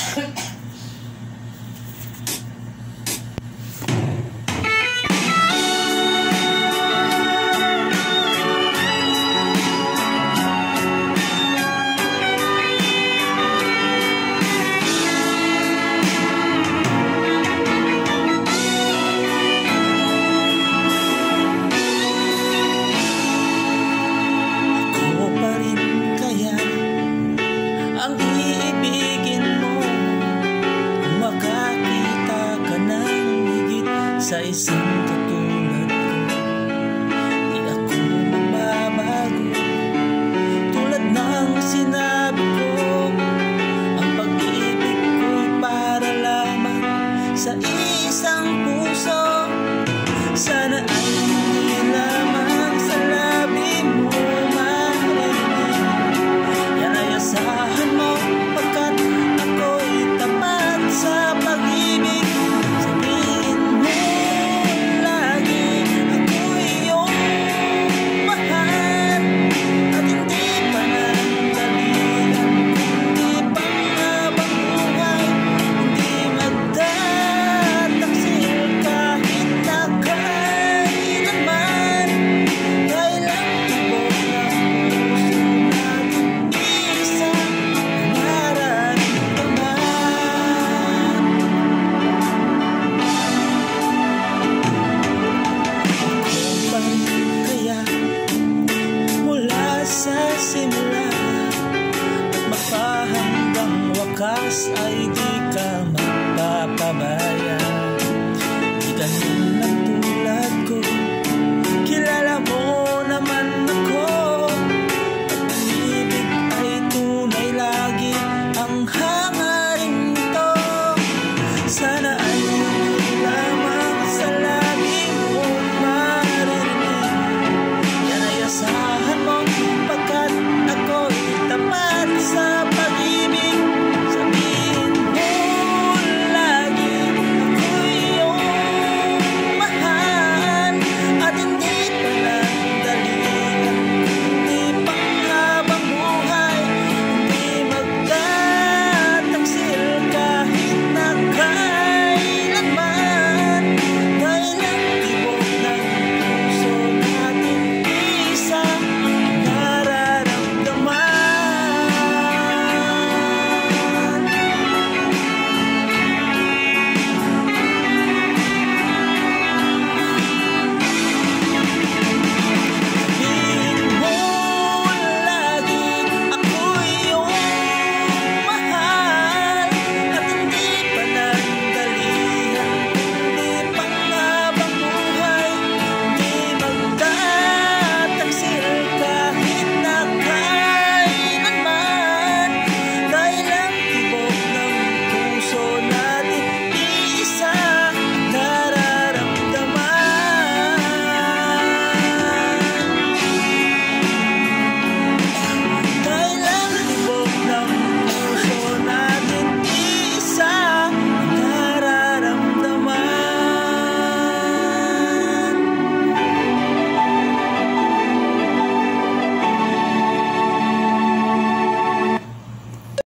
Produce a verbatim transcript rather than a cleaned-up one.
Sa isang katulad ko, di ako mababago. Tulad ng sinabi ko, ang pag-ibig ko'y para lamang sa isang puso. Sana ay hindi lamang sa labi mo marinig. Yan ay asahan mo, pagkat ako'y tapat sa pag-ibig. Simula at magpahanggang wakas ay di